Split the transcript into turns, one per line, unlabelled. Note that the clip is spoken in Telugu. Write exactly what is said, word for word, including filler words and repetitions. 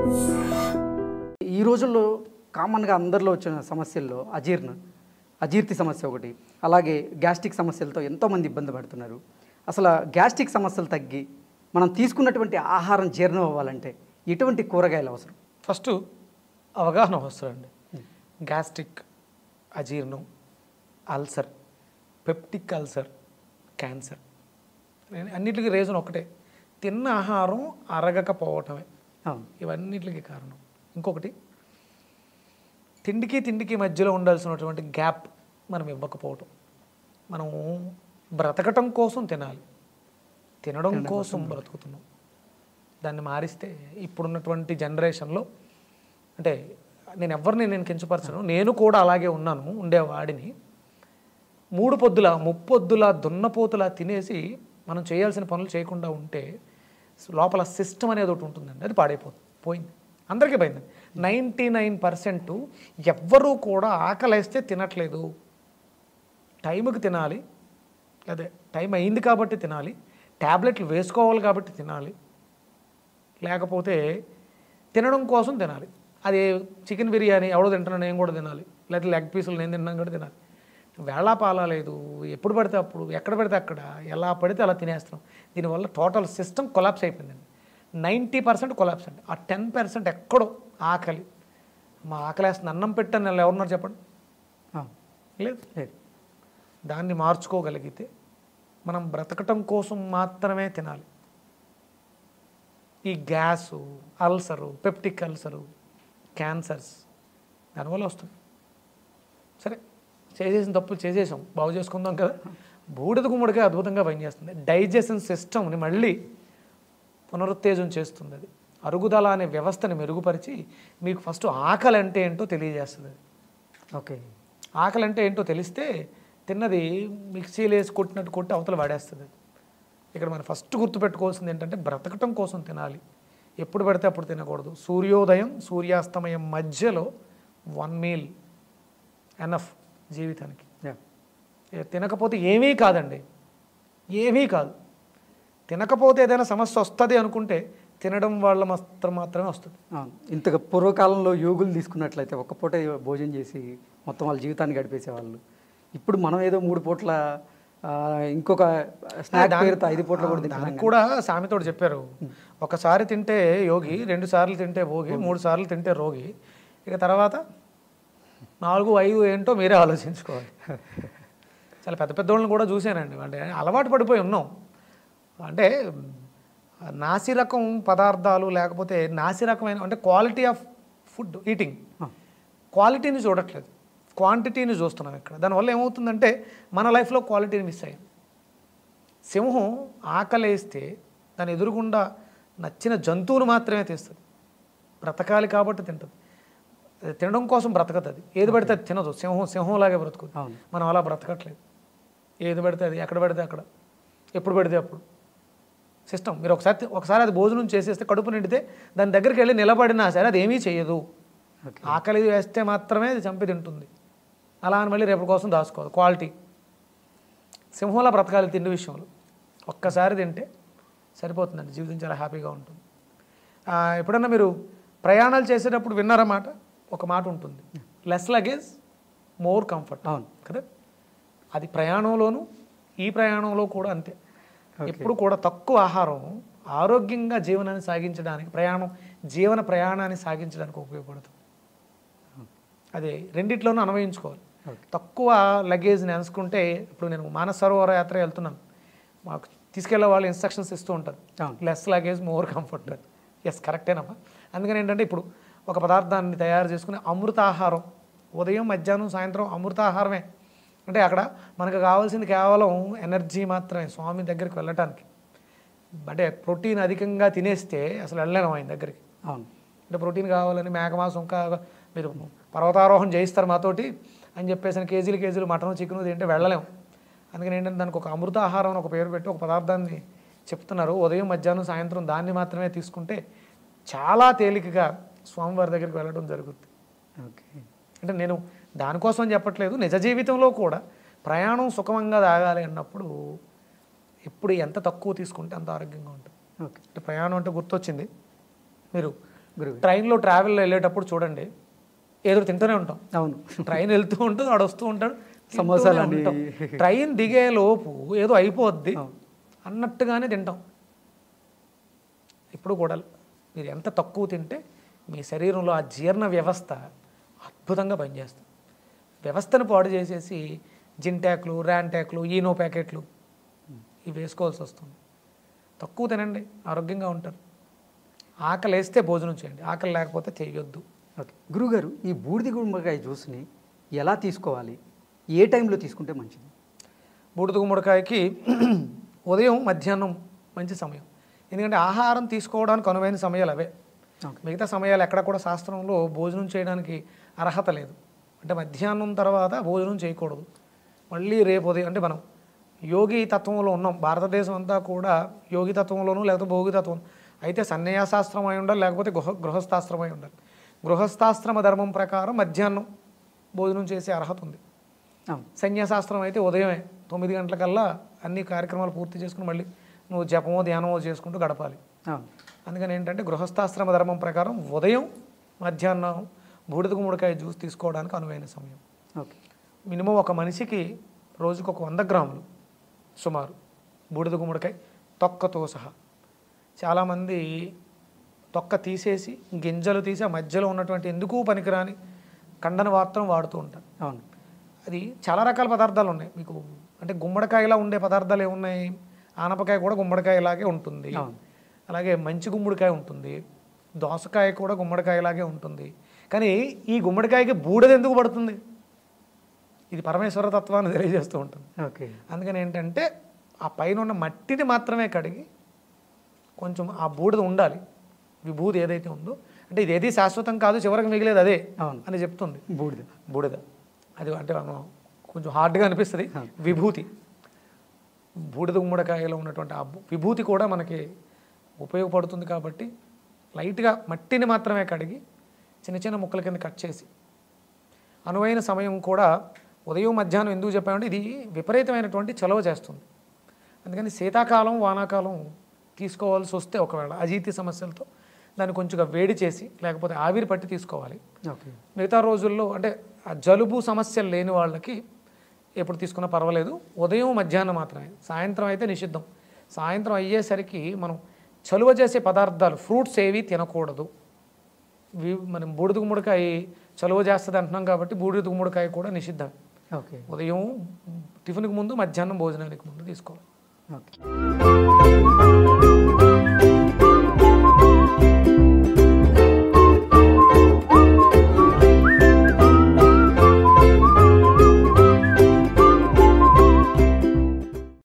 ఈ రోజుల్లో కామన్గా అందరిలో వచ్చిన సమస్యల్లో అజీర్ణ అజీర్తి సమస్య ఒకటి, అలాగే గ్యాస్ట్రిక్ సమస్యలతో ఎంతోమంది ఇబ్బంది పడుతున్నారు. అసలు గ్యాస్ట్రిక్ సమస్యలు తగ్గి మనం తీసుకున్నటువంటి ఆహారం జీర్ణం అవ్వాలంటే ఎటువంటి కూరగాయలు అవసరం?
ఫస్ట్ అవగాహన వస్తుందండి. గ్యాస్ట్రిక్, అజీర్ణం, అల్సర్, పెప్టిక్ అల్సర్, క్యాన్సర్ అన్నిటికీ రీజన్ ఒకటే, తిన్న ఆహారం అరగకపోవటమే. ఇవన్నిటికి కారణం. ఇంకొకటి, తిండికి తిండికి మధ్యలో ఉండాల్సినటువంటి గ్యాప్ మనం ఇవ్వకపోవటం. మనం బ్రతకటం కోసం తినాలి, తినడం కోసం బ్రతుకుతున్నాం. దాన్ని మారిస్తే ఇప్పుడున్నటువంటి జనరేషన్లో, అంటే నేను ఎవరిని నేను కించపరచను, నేను కూడా అలాగే ఉన్నాను, ఉండేవాడిని. మూడు పొద్దుల ముప్పొద్దుల దున్నపోతులా తినేసి మనం చేయాల్సిన పనులు చేయకుండా ఉంటే లోపల సిస్టమ్ అనేది ఒకటి ఉంటుందండి, అది పాడైపోతుంది, పోయింది, అందరికీ పోయింది. నైంటీ నైన్ పర్సెంట్ ఎవ్వరూ కూడా ఆకలేస్తే తినట్లేదు. టైంకి తినాలి, అదే టైం అయింది కాబట్టి తినాలి, ట్యాబ్లెట్లు వేసుకోవాలి కాబట్టి తినాలి, లేకపోతే తినడం కోసం తినాలి. అది చికెన్ బిర్యానీ ఎవడో తింటున్నా నేను కూడా తినాలి, లేకపోతే లెగ్ పీసులు నేను తిన్నాను కూడా తినాలి. వేళా పాలా లేదు, ఎప్పుడు పడితే అప్పుడు, ఎక్కడ పడితే అక్కడ, ఎలా పడితే అలా తినేస్తున్నాం. దీనివల్ల టోటల్ సిస్టమ్ కొలాప్స్ అయిపోయిందండి. నైంటీ పర్సెంట్ కొలాప్స్ అండి. ఆ టెన్ పర్సెంట్ ఎక్కడో ఆకలి, మా ఆకలేస్తుంది, అన్నం పెట్టాను నెల ఎవరున్నారు చెప్పండి? లేదు లేదు. దాన్ని మార్చుకోగలిగితే మనం బ్రతకటం కోసం మాత్రమే తినాలి. ఈ gas, ulcer, peptic ulcer, cancers దానివల్ల వస్తుంది. సరే, చేసేసిన తప్పులు చేసేసాం, బాగు చేసుకుందాం కదా. బూడిద గుమ్మడిగా అద్భుతంగా పనిచేస్తుంది. డైజెషన్ సిస్టమ్ని మళ్ళీ పునరుత్తేజం చేస్తుంది. అది అరుగుదల అనే వ్యవస్థని మెరుగుపరిచి మీకు ఫస్ట్ ఆకలి అంటే ఏంటో తెలియజేస్తుంది. అది
ఓకే,
ఆకలి అంటే ఏంటో తెలిస్తే తిన్నది మిక్సీలో వేసి కొట్టినట్టు కొట్టి అవతల వాడేస్తుంది. ఇక్కడ మనం ఫస్ట్ గుర్తుపెట్టుకోవాల్సింది ఏంటంటే బ్రతకటం కోసం తినాలి, ఎప్పుడు పడితే అప్పుడు తినకూడదు. సూర్యోదయం సూర్యాస్తమయం మధ్యలో వన్ మీల్ ఎనఫ్ జీవితానికి. తినకపోతే ఏమీ కాదండి, ఏమీ కాదు. తినకపోతే ఏదైనా సమస్య వస్తుంది అనుకుంటే తినడం వాళ్ళ మాత్రం మాత్రమే వస్తుంది.
ఇంతగా పూర్వకాలంలో యోగులు తీసుకున్నట్లయితే ఒక్క పూట భోజనం చేసి మొత్తం వాళ్ళ జీవితాన్ని గడిపేసేవాళ్ళు. ఇప్పుడు మనం ఏదో మూడు పూట్ల ఇంకొక స్నాక్ పేరుతో ఐదు పూట్ల కూడా తింటాం.
కూడా సామెతోడు చెప్పారు, ఒకసారి తింటే యోగి, రెండు సార్లు తింటే భోగి, మూడు సార్లు తింటే రోగి, ఇక తర్వాత నాలుగు ఐదు ఏంటో మీరే ఆలోచించుకోవాలి. చాలా పెద్ద పెద్దవాళ్ళని కూడా చూశానండి, అంటే అలవాటు పడిపోయి ఉన్నాం. అంటే నాసి రకం పదార్థాలు, లేకపోతే నాసి రకమైన, అంటే క్వాలిటీ ఆఫ్ ఫుడ్ ఈటింగ్, క్వాలిటీని చూడట్లేదు, క్వాంటిటీని చూస్తున్నాం ఇక్కడ. దానివల్ల ఏమవుతుందంటే మన లైఫ్లో క్వాలిటీని మిస్ అయ్యాం. సింహం ఆకలేస్తే దాని ఎదురుగుండా నచ్చిన జంతువును మాత్రమే తీస్తుంది, బ్రతకాలి కాబట్టి తింటుంది. తినడం కోసం బ్రతకదు, అది ఏది పడితే అది తినదు. సింహం సింహంలాగే బ్రతుకుతుంది. మనం అలా బ్రతకట్లేదు, ఏది పడితే అది, ఎక్కడ పడితే అక్కడ, ఎప్పుడు పడితే అప్పుడు. సిస్టమ్ మీరు ఒకసారి ఒకసారి అది భోజనం చేసేస్తే కడుపు నిండితే దాని దగ్గరికి వెళ్ళి నిలబడినా సరే అది ఏమీ చేయదు. ఆకలి వేస్తే మాత్రమే అది చంపి తింటుంది. అలా అని మళ్ళీ రేపటి కోసం దాచుకోవాలి. క్వాలిటీ సింహంలా బ్రతకాలి తిండి విషయంలో. ఒక్కసారి తింటే సరిపోతుందండి, జీవితం చాలా హ్యాపీగా ఉంటుంది. ఎప్పుడన్నా మీరు ప్రయాణాలు చేసేటప్పుడు విన్నారన్నమాట, ఒక మాట ఉంటుంది, లెస్ లగేజ్ మోర్ కంఫర్ట్. అవును కదా, అది ప్రయాణంలోనూ ఈ ప్రయాణంలో కూడా అంతే. ఎప్పుడు కూడా తక్కువ ఆహారం ఆరోగ్యంగా జీవనాన్ని సాగించడానికి, ప్రయాణం జీవన ప్రయాణాన్ని సాగించడానికి ఉపయోగపడుతుంది. అదే రెండిట్లోనూ అన్వయించుకోవాలి. తక్కువ లగేజ్ని అనుకుంటే, ఇప్పుడు నేను మానస సరోవర యాత్ర వెళ్తున్నాను, మాకు తీసుకెళ్లే వాళ్ళు ఇన్స్ట్రక్షన్స్ ఇస్తూ ఉంటారు, less luggage more comfort. Yes కరెక్టేనమ్మా. అందుకని ఏంటంటే ఇప్పుడు ఒక పదార్థాన్ని తయారు చేసుకుని అమృతాహారం, ఉదయం మధ్యాహ్నం సాయంత్రం అమృతాహారమే. అంటే అక్కడ మనకు కావాల్సింది కేవలం ఎనర్జీ మాత్రమే, స్వామి దగ్గరికి వెళ్ళటానికి. అంటే ప్రోటీన్ అధికంగా తినేస్తే అసలు వెళ్ళలేము ఆయన దగ్గరికి.
అవును,
అంటే ప్రోటీన్ కావాలని మేకమాసం, ఇంకా మీరు పర్వతారోహణ చేయిస్తారు మాతోటి అని చెప్పేసి కేజీలు కేజీలు మటన్ చికెన్ తింటే వెళ్ళలేము. అందుకని ఏంటంటే దానికి ఒక అమృతాహారం అని ఒక పేరు పెట్టి ఒక పదార్థాన్ని చెప్తున్నారు. ఉదయం మధ్యాహ్నం సాయంత్రం దాన్ని మాత్రమే తీసుకుంటే చాలా తేలికగా స్వామివారి దగ్గరికి వెళ్ళడం జరుగుతుంది.
ఓకే,
అంటే నేను దానికోసం చెప్పట్లేదు, నిజ జీవితంలో కూడా ప్రయాణం సుఖమంగా సాగాలి అన్నప్పుడు ఎప్పుడు ఎంత తక్కువ తీసుకుంటే అంత ఆరోగ్యంగా ఉంటుంది.
ఓకే,
అంటే ప్రయాణం అంటే గుర్తొచ్చింది, మీరు
గురువు
ట్రైన్లో ట్రావెల్లో వెళ్ళేటప్పుడు చూడండి ఏదో తింటూనే ఉంటాం.
అవును,
ట్రైన్ వెళ్తూ ఉంటుంది, వాడు వస్తూ ఉంటాడు,
సమోసాలు
తింటూనే ఉంటాం. ట్రైన్ దిగే లోపు ఏదో అయిపోద్ది
అవును.
అన్నట్టుగానే తింటాం. ఇప్పుడు కూడా మీరు ఎంత తక్కువ తింటే మీ శరీరంలో ఆ జీర్ణ వ్యవస్థ అద్భుతంగా పనిచేస్తుంది. వ్యవస్థను పాడు చేసేసి జింటాక్లు, ర్యాంటాక్లు, ఈనో ప్యాకెట్లు ఇవి వేసుకోవాల్సి వస్తుంది. తక్కువ తినండి, ఆరోగ్యంగా ఉంటారు. ఆకలి వేస్తే భోజనం చేయండి, ఆకలి లేకపోతే చేయొద్దు.
ఓకే గురువుగారు, ఈ బూడిద గుమ్మడికాయ జ్యూస్ని ఎలా తీసుకోవాలి, ఏ టైంలో తీసుకుంటే మంచిది?
బూడిద గుమ్మడికాయకి ఉదయం మధ్యాహ్నం మంచి సమయం. ఎందుకంటే ఆహారం తీసుకోవడానికి అనువైన సమయాలు అవే. మిగతా సమయాలు ఎక్కడ కూడా శాస్త్రంలో భోజనం చేయడానికి అర్హత లేదు. అంటే మధ్యాహ్నం తర్వాత భోజనం చేయకూడదు. మళ్ళీ రేపు ఉదయం అంటే మనం యోగి తత్వంలో ఉన్నాం. భారతదేశం అంతా కూడా యోగి తత్వంలోనూ లేకపోతే భోగి తత్వం అయితే సన్యాసాస్త్రం అయి ఉండాలి, లేకపోతే గృహ గృహస్థాశ్రమం అయి ఉండాలి. గృహస్థాశ్రమ ధర్మం ప్రకారం మధ్యాహ్నం భోజనం చేసే అర్హత ఉంది. సన్యాసాస్త్రం అయితే ఉదయమే తొమ్మిది గంటలకల్లా అన్ని కార్యక్రమాలు పూర్తి చేసుకుని మళ్ళీ నువ్వు జపమో ధ్యానమో చేసుకుంటూ గడపాలి. అందుకని ఏంటంటే గృహస్థాశ్రమ ధర్మం ప్రకారం ఉదయం మధ్యాహ్నం బూడిద గుమ్మడికాయ జ్యూస్ తీసుకోవడానికి అనువైన సమయం.
ఓకే
మినిమం ఒక మనిషికి రోజుకు ఒక వంద గ్రాములు సుమారు బూడిద గుమ్మడికాయ తొక్కతో సహా. చాలామంది తొక్క తీసేసి గింజలు తీసి ఆ మధ్యలో ఉన్నటువంటి ఎందుకు పనికిరాని కండన వార్తం వాడుతూ ఉంటారు.
అవును,
అది చాలా రకాల పదార్థాలు ఉన్నాయి మీకు. అంటే గుమ్మడికాయలా ఉండే పదార్థాలు ఏమున్నాయి? ఆనపకాయ కూడా గుమ్మడికాయలాగే ఉంటుంది, అలాగే మంచి గుమ్మడికాయ ఉంటుంది, దోసకాయ కూడా గుమ్మడికాయలాగే ఉంటుంది. కానీ ఈ గుమ్మడికాయకి బూడిద ఎందుకు పడుతుంది? ఇది పరమేశ్వర తత్వాన్ని తెలియజేస్తూ ఉంటుంది.
ఓకే
అందుకని ఏంటంటే ఆ పైన ఉన్న మట్టిని మాత్రమే కడిగి కొంచెం ఆ బూడిద ఉండాలి, విభూది ఏదైతే ఉందో. అంటే ఇది ఏది శాశ్వతం కాదు, చివరికి మిగిలేదు అదే అని చెప్తుంది
బూడిద.
బూడిద అది అంటే మనం కొంచెం హార్డ్గా అనిపిస్తుంది. విభూతి, బూడిద గుమ్మడికాయలో ఉన్నటువంటి ఆ విభూతి కూడా మనకి ఉపయోగపడుతుంది. కాబట్టి లైట్గా మట్టిని మాత్రమే కడిగి చిన్న చిన్న ముక్కల కింద కట్ చేసి అనువైన సమయం కూడా ఉదయం మధ్యాహ్నం ఎందుకు చెప్పామంటే ఇది విపరీతమైనటువంటి చలవ చేస్తుంది. అందుకని శీతాకాలం వానాకాలం తీసుకోవాల్సి వస్తే ఒకవేళ అజీర్తి సమస్యలతో దాన్ని కొంచెంగా వేడి చేసి లేకపోతే ఆవిరి పట్టి తీసుకోవాలి.
ఓకే
మిగతా రోజుల్లో అంటే ఆ జలుబు సమస్యలు లేని వాళ్ళకి ఎప్పుడు తీసుకున్నా పర్వాలేదు. ఉదయం మధ్యాహ్నం మాత్రమే, సాయంత్రం అయితే నిషిద్ధం. సాయంత్రం అయ్యేసరికి మనం చలువ చేసే పదార్థాలు ఫ్రూట్స్ ఏవి తినకూడదు. మనం బూడిద గుమ్మడికాయ చలువ చేస్తుంది అంటున్నాం కాబట్టి బూడిద గుమ్మడికాయ కూడా నిషిద్ధం.
ఓకే
ఉదయం టిఫిన్కి ముందు, మధ్యాహ్నం భోజనానికి ముందు తీసుకోవాలి.
ఓకే